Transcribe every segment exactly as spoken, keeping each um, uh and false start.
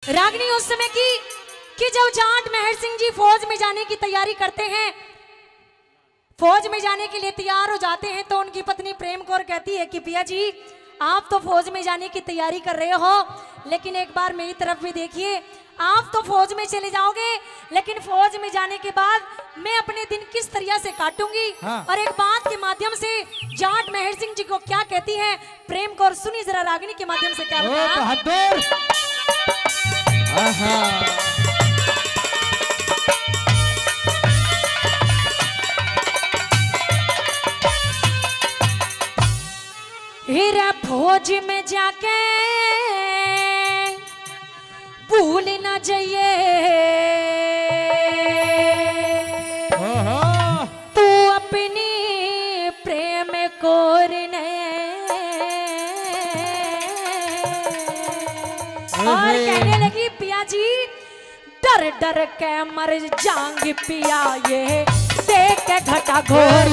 रागनी उस समय की कि जब जाट महर सिंह जी फौज में जाने की तैयारी करते हैं, फौज में जाने के लिए तैयार हो जाते हैं, तो उनकी पत्नी प्रेम कौर कहती है कि पिया जी आप तो फौज में जाने की तैयारी कर रहे हो, लेकिन एक बार मेरी तरफ भी देखिए, आप तो फौज में चले जाओगे, लेकिन फौज में जाने के बाद मैं अपने दिन किस तरह से काटूंगी। हाँ। और एक बात के माध्यम से जाट महर सिंह जी को क्या कहती है प्रेम कौर, सुनी जरा रागिनी के माध्यम से क्या बताया। हीरा फौज में जाके भूल न जाइए, तू अपनी प्रेम कोर ने। और कहने लगी पिया जी डर डर के मर जाऊंगी पिया, ये देख के घटा घोर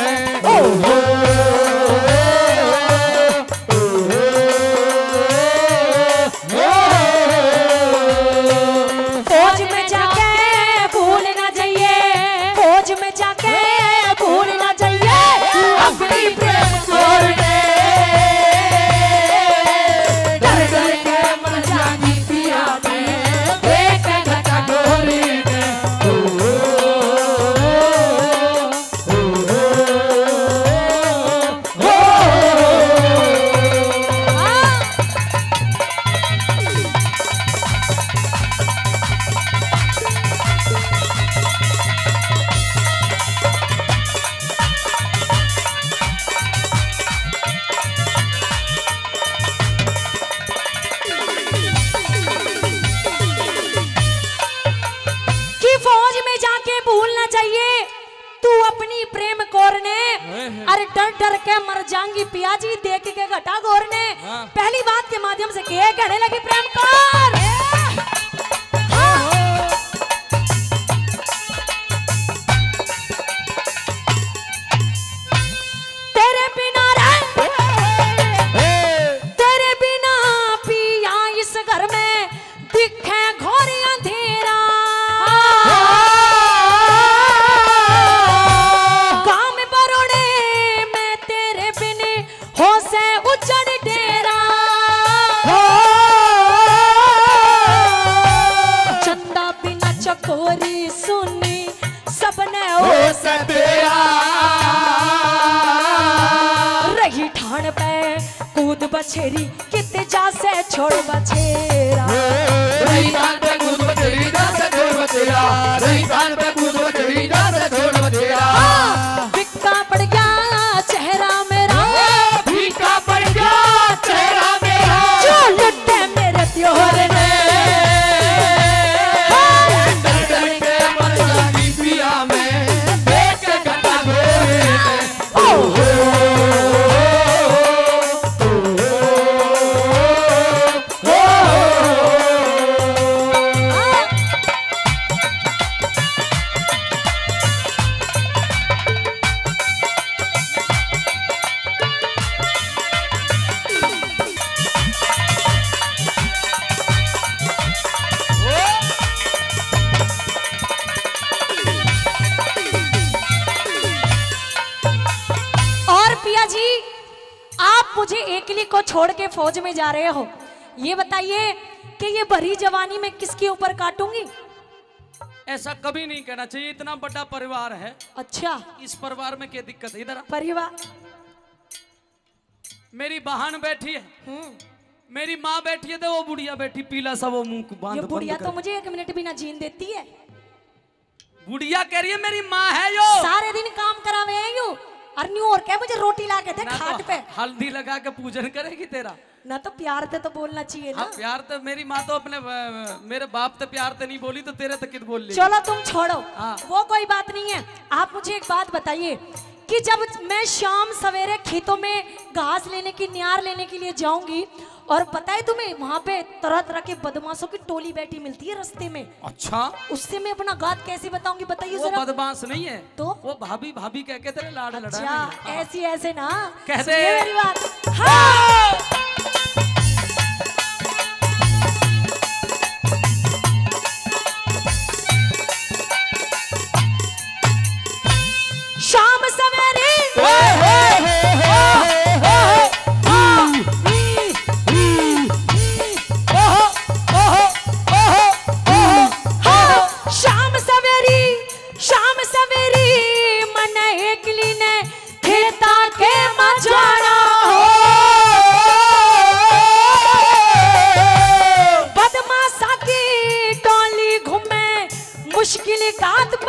मर जाऊंगी पिया जी देख के घटा घोर ने। हाँ। पहली बात के माध्यम से के कहने लगी प्रेम कौर, हाँ। तेरे बिना रे तेरे बिना पिया इस घर में दिखे घोर अंधेरा, चकोरी सुनी सबने ओ तेरा, रही ठाण पे कूद बछेरी कित जा से छोड़ बछेरा, रही ठाण पे कूद बछेरी जा से छोड़ बछेरा, रही ठाण पे कूद बछेरी जा से छोड़ बछेरा। फिक्का पड़ गया चेहरा मेरा, फीका पड़ गया चेहरा मेरा, जो लुटे मेरे त्योहार ने। मुझे एकली को छोड़ के फौज में जा रहे हो, ये बताइए कि ये भरी जवानी में किसके ऊपर काटूंगी। ऐसा कभी नहीं कहना चाहिए, इतना बड़ा परिवार है। अच्छा, इस परिवार में क्या दिक्कत है? इधर परिवार, मेरी बहन बैठी है, मेरी माँ बैठी है, तो वो बुढ़िया बैठी पीला सा वो मुंह बांध। बुढ़िया तो मुझे एक मिनट भी ना जीन देती है। बुढ़िया कह रही है मेरी माँ है यो, सारे दिन काम करावे है यू, और न्यू और क्या मुझे रोटी ला के दे खाट पे, हल्दी लगा के पूजन करेगी तेरा ना, तो प्यार ते तो बोलना चाहिए ना। हाँ, प्यार तो मेरी माँ तो अपने मेरे बाप ते प्यार ते नहीं बोली, तो तेरे तक कित बोल ली। चलो तुम छोड़ो। हाँ। वो कोई बात नहीं है। आप मुझे एक बात बताइए कि जब मैं शाम सवेरे खेतों में घास लेने की न्यार लेने के लिए जाऊंगी, और पता है तुम्हें वहां पे तरह तरह के बदमाशों की टोली बैठी मिलती है रास्ते में। अच्छा, उससे मैं अपना गात कैसे बताऊंगी, बताइए वो बदमाश नहीं है तो वो भाभी भाभी कह के तेरे लाड़ लड़ा। अच्छा, ऐसी ऐसे ना कह दे मेरी बात। हाँ।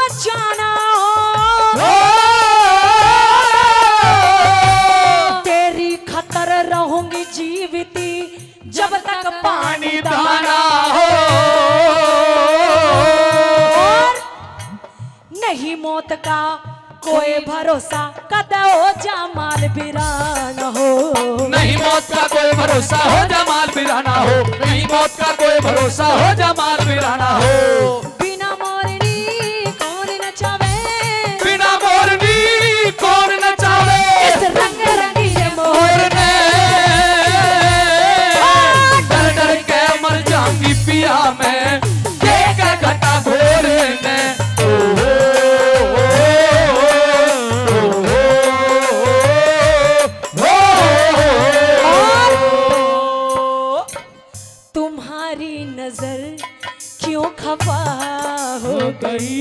जाना हो, तेरी खतर रहूंगी जीविती जब तक पानी दाना हो। और नहीं मौत का कोई भरोसा, कदा हो जमाल वीरान हो। नहीं मौत का कोई भरोसा हो जमाल वीराना हो, नहीं मौत का कोई भरोसा हो जमाल वीराना हो। बिना मोरनी कौन नचावे, बिना मोरनी कौन नचावे, इस रंग रंगीन मोर ने डर डर के मर जाऊंगी पिया मैं, देख घटा घोर ने। तुम्हारी नजर क्यों खफा हो गई,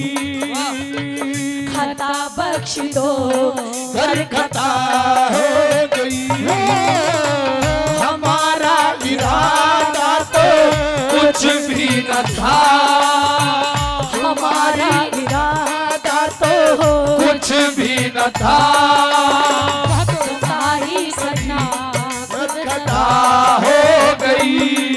खता बख्श दो घर खता हो गई। हमारा इरादा तो कुछ भी न था, हमारा इरादा तो कुछ भी न था। तुम्हारी सजना खता हो गई।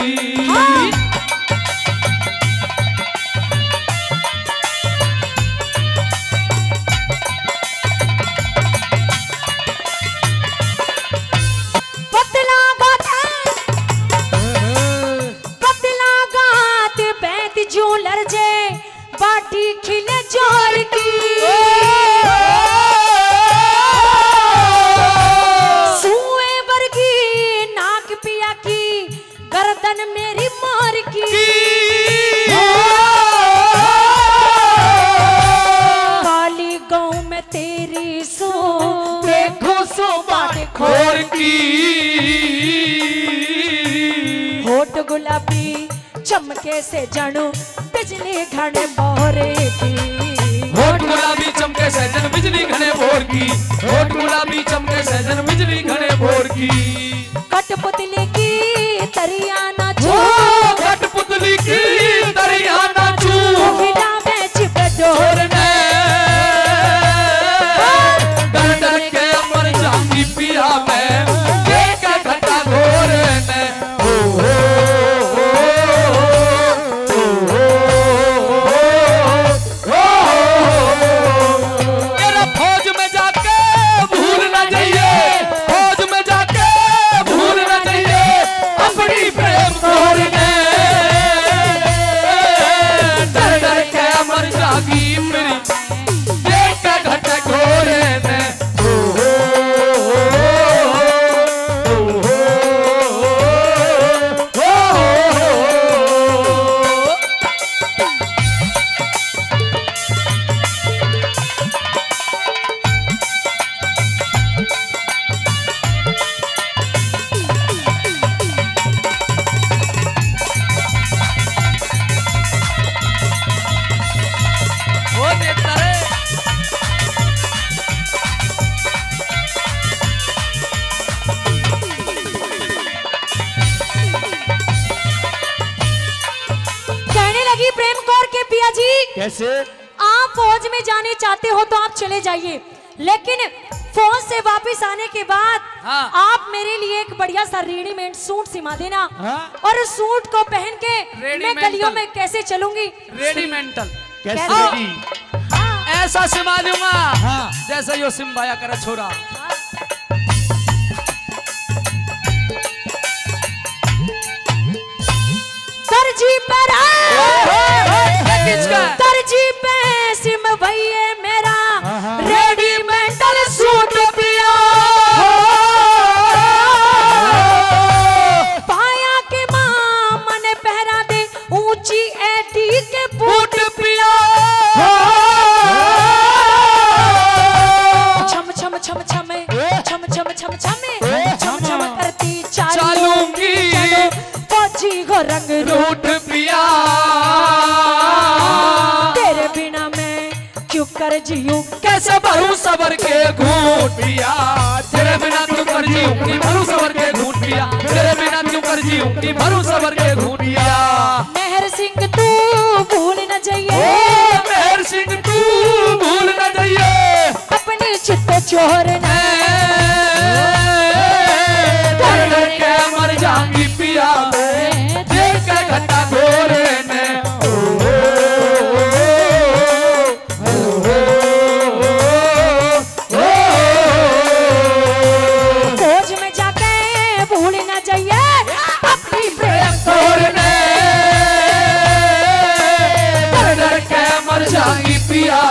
पतला गाते पतला गाते बैत जो लरजे बाटी खिले जोर की, सुए वर्गी नाक पिया की गर्दन मेरी मार की। काली गाँव में तेरी सो देखो सो बाटे खोर की होठ गुलाबी चमके से जानू बिजली घने मोहरे की। होठ गुलाबी चमके सहजन बिजली घने भोर की, होठ गुलाबी चमके सहजन बिजली घने भोर की। कठपुतली की तरिया ना छू, कठपुतली की दरिया ना छू, हिला में चिपे डोर ने डर डर के मर जाऊंगी पिया मैं, देख घटा घोर ने। ओ हो हो हो मेरा फौज में जाके भूल न जाइए, फौज में जाके भूल न जाइए अपनी प्रेम घोर ने। डर डर के मर जागी मेरी, देख घटा घोर ने। ओ हो हो हो हो देता रे। कहने लगी प्रेम कौर के पिया जी, कैसे? आप फौज में जाने चाहते हो तो आप चले जाइए, लेकिन फौज से वापस आने के बाद हाँ। आप मेरे लिए एक बढ़िया सा रेडीमेड सूट सिमा देना। हाँ। और उस सूट को पहन के मैं रेडीमेड गलियों तल। में कैसे चलूंगी। रेडिमेंटल कैसे कैसे? जी? हाँ, ऐसा सिमा दूंगा हाँ। जैसा यो सिम्बाया करे छोरा। हाँ। तरजी पर किसका? तरजी पे सिम भैया मेरा रेडीमेडल सूट पिया, पाया के मां मन पहरा दे ऊंची एटी के बूट पिया। छम छम छम छम छम छम छम छम छम छम करती चालूंगी फौजी को रंग रूठ पिया। तेरे बिना मैं क्यों कर जीऊं, कैसे भरू सबर के घूट पिया, तेरे बिना क्यों कर जीऊं कि भरू सबर के घूट पिया, तेरे बिना क्यों कर जीऊं कि भरू सबर के घूट पिया। मेहर सिंह तू भूल न जाइए, ओ मेहर सिंह तू गोर ने डर डर के मर जाऊंगी पिया देख के घटा घोर ने फौज में जाके भूल न जाइए अपनी प्रेम घोर ने डर डर के मर जाऊंगी पिया